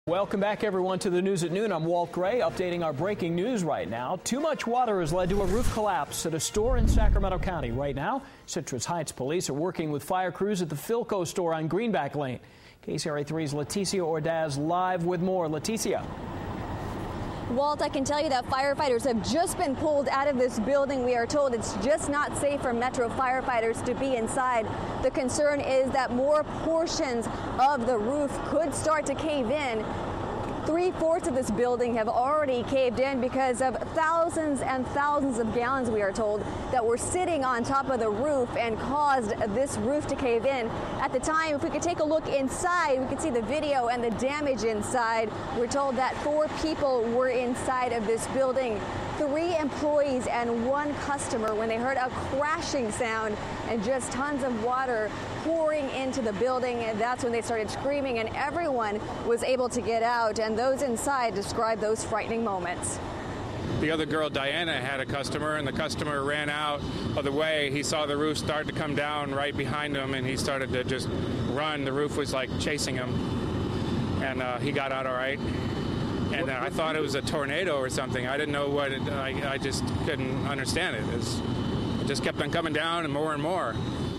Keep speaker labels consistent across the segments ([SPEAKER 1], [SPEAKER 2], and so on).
[SPEAKER 1] Welcome back, everyone, to the news at noon. I'm Walt Gray, updating our breaking news right now. Too much water has led to a roof collapse at a store in Sacramento County. Right now, Citrus Heights police are working with fire crews at the Filco store on Greenback Lane. KCRA3's Leticia Ordaz live with more. Leticia.
[SPEAKER 2] Walt, I can tell you that firefighters have just been pulled out of this building. We are told it's just not safe for Metro firefighters to be inside. The concern is that more portions of the roof could start to cave in. 3/4 of this building have already caved in because of thousands and thousands of gallons, we are told, that were sitting on top of the roof and caused this roof to cave in. At the time, if we could take a look inside, we could see the video and the damage inside. We're told that 4 people were inside of this building. 3 employees and 1 customer when they heard a crashing sound and just tons of water pouring into the building. And that's when they started screaming, and everyone was able to get out. And those inside described those frightening moments.
[SPEAKER 3] The other girl, Diana, had a customer, and the customer ran out of the way. He saw the roof start to come down right behind him, and he started to just run. The roof was like chasing him, and he got out all right. And I thought it was a tornado or something. I didn't know what I just couldn't understand it. It just kept on coming down and more and more.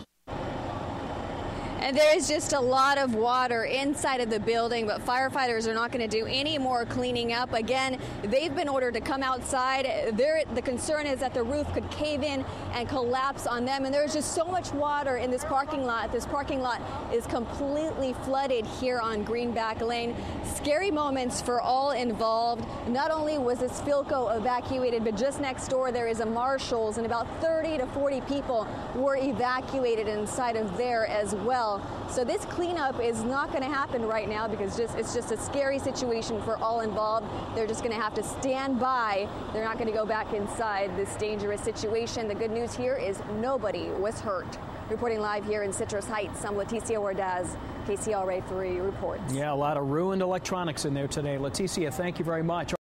[SPEAKER 2] And there is just a lot of water inside of the building, but firefighters are not going to do any more cleaning up. Again, they've been ordered to come outside. The concern is that the roof could cave in and collapse on them. And there's just so much water in this parking lot. This parking lot is completely flooded here on Greenback Lane. Scary moments for all involved. Not only was this Filco evacuated, but just next door there is a Marshall's, and about 30 to 40 people were evacuated inside of there as well. So this cleanup is not going to happen right now because it's just a scary situation for all involved. They're just going to have to stand by. They're not going to go back inside this dangerous situation. The good news here is nobody was hurt. Reporting live here in Citrus Heights, I'm Leticia Ordaz, KCRA3 reports.
[SPEAKER 1] Yeah, a lot of ruined electronics in there today. Leticia, thank you very much.